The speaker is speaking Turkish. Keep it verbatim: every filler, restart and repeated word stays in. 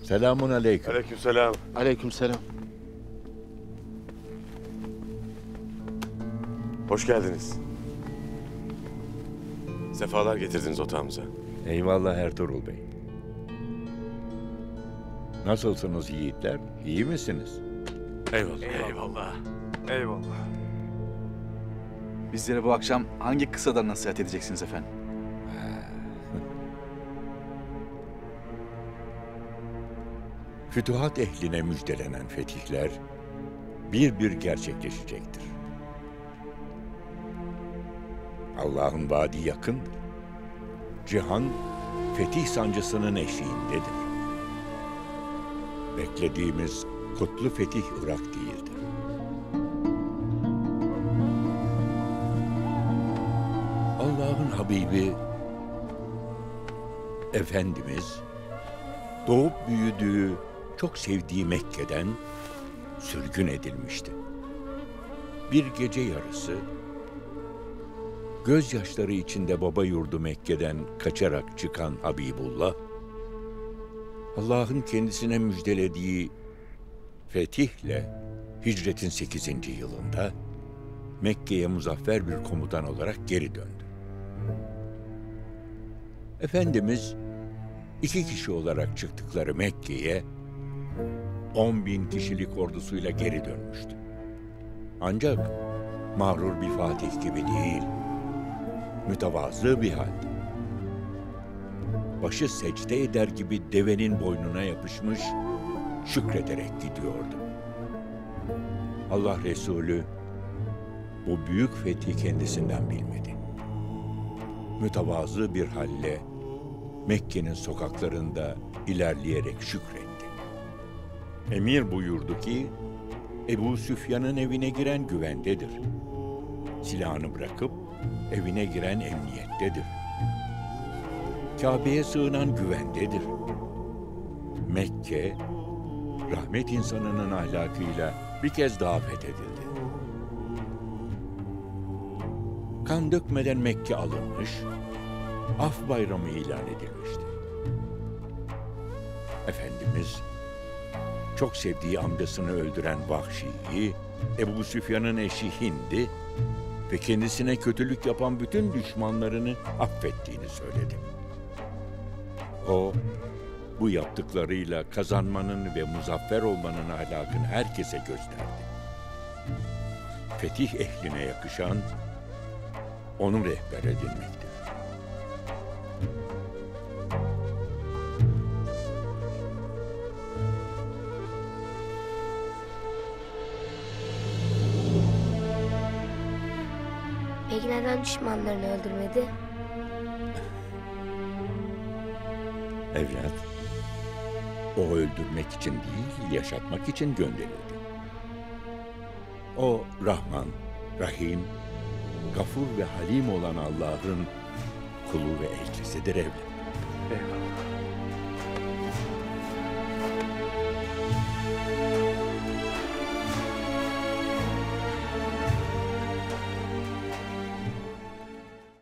Selamun aleyküm. Aleykümselam. Aleykümselam. Hoş geldiniz. Sefalar getirdiniz otağımıza. Eyvallah Ertuğrul Bey. Nasılsınız yiğitler? İyi misiniz? Eyvallah. Eyvallah. Eyvallah. Bizlere bu akşam hangi kısadan nasihat edeceksiniz efendim? Fütuhat ehline müjdelenen fetihler bir bir gerçekleşecektir. Allah'ın vaadi yakındır. Cihan, fetih sancısının eşiğindedir. Beklediğimiz kutlu fetih Irak değildir. Allah'ın Habibi, Efendimiz, doğup büyüdüğü, çok sevdiği Mekke'den sürgün edilmişti. Bir gece yarısı, gözyaşları içinde baba yurdu Mekke'den kaçarak çıkan Habibullah, Allah'ın kendisine müjdelediği fetihle hicretin sekizinci yılında Mekke'ye muzaffer bir komutan olarak geri döndü. Efendimiz iki kişi olarak çıktıkları Mekke'ye on bin kişilik ordusuyla geri dönmüştü. Ancak mağrur bir fatih gibi değil, mütevazı bir halde. Başı secde eder gibi devenin boynuna yapışmış, şükrederek gidiyordu. Allah Resulü bu büyük fethi kendisinden bilmedi. Mütevazı bir halle Mekke'nin sokaklarında ilerleyerek şükretti. Emir buyurdu ki, Ebu Süfyan'ın evine giren güvendedir. Silahını bırakıp evine giren emniyettedir. Kabe'ye sığınan güvendedir. Mekke, rahmet insanının ahlakıyla bir kez daha fethedildi. Kan dökmeden Mekke alınmış, af bayramı ilan edilmişti. Efendimiz, çok sevdiği amcasını öldüren Vahşi'yi, Ebu Süfyan'ın eşi Hind'i ve kendisine kötülük yapan bütün düşmanlarını affettiğini söyledi. O, bu yaptıklarıyla kazanmanın ve muzaffer olmanın ahlakını herkese gösterdi. Fetih ehline yakışan, onu rehber edinmektir. Peki neden düşmanlarını öldürmedi? Evlat, o öldürmek için değil, yaşatmak için gönderildi. O Rahman, Rahim, Gafur ve Halim olan Allah'ın kulu ve elçisidir evlat. Eyvallah.